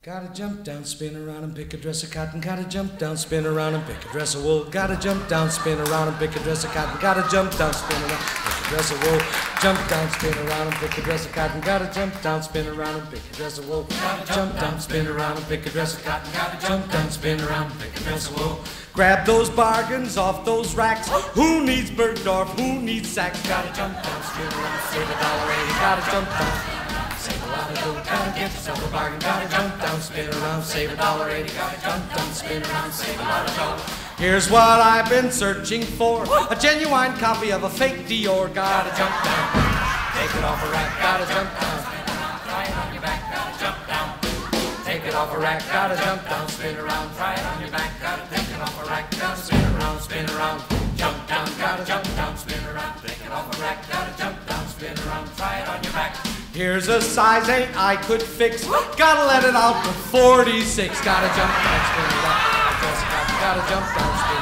Gotta jump down, spin around and pick a dress of cotton. Gotta jump down, spin around and pick a dress of wool. Gotta jump down, spin around and pick a dress of cotton. Gotta jump down, spin around, pick a dress of wool. Jump down, spin around and pick a dress of cotton. Gotta jump down, spin around and pick a dress of wool. Gotta jump down, spin around and pick a dress of cotton. Gotta jump down, spin around and pick a dress of wool. Grab those bargains off those racks. Who needs Bergdorf? Who needs Saks? Gotta jump down, spin around, save $1.80. Gotta jump down. Save a lot of dough, gotta get yourself a bargain. Gotta jump down, spin around, save $1.80. Gotta jump down, spin around, save a lot of dough. Here's what I've been searching for: a genuine copy of a fake Dior. Gotta jump down, take it off a rack. Gotta jump down, try it on your back. Gotta jump down, take it off a rack. Gotta jump down, spin around, try it on your back. Gotta take it off a rack. Gotta spin around, jump down. Gotta jump down, spin around, take it off a rack. Gotta jump down, spin around, try it on your back. Here's a size 8 I could fix. Gotta let it out to 46. Gotta jump down, spin around. Gotta jump down, spin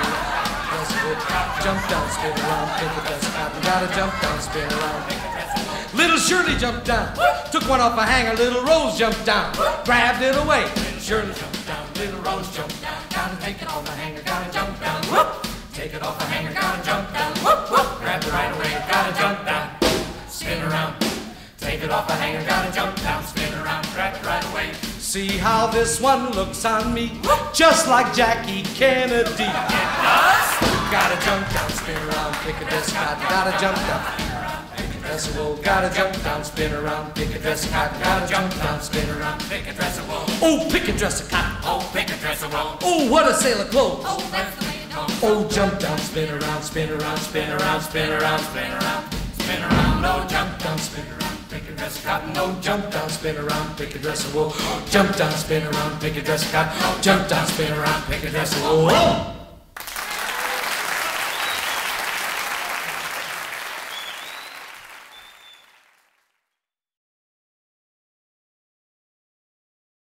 around. Jump down, spin around. Pick a dress cotton. Gotta jump down, spin around. Little Shirley jumped down. Took one off a hanger. Little Rose jumped down. Grabbed it away. Little Shirley jumped down. Little Rose jumped down. Gotta take it off a hanger. Gotta jump down. Whoop. Take it off a hanger. Gotta jump down. Whoop, whoop. Grab it right away. Gotta jump down. Spin around. Take it off a hanger, gotta jump down, spin around, grab it right away. See how this one looks on me, just like Jackie Kennedy. It does? Gotta jump down, spin around, pick a dress of cotton. Gotta jump down, pick a dress of wool. Gotta jump down, spin around, pick a dress of cotton. Gotta jump down, spin around, pick a dress of wool. Oh, pick a dress of cotton. Oh, pick a dress of wool. Oh, what a sale of clothes. Oh, that's the way it goes. Oh, jump down, spin around, spin around, spin around, spin around, spin around, spin around. Oh, jump down, spin around. Pick a dress of cotton, oh, jump down, spin around, pick a dress of wool. Jump down, spin around, pick a dress of cotton. Jump down, spin around, pick a dress of wool.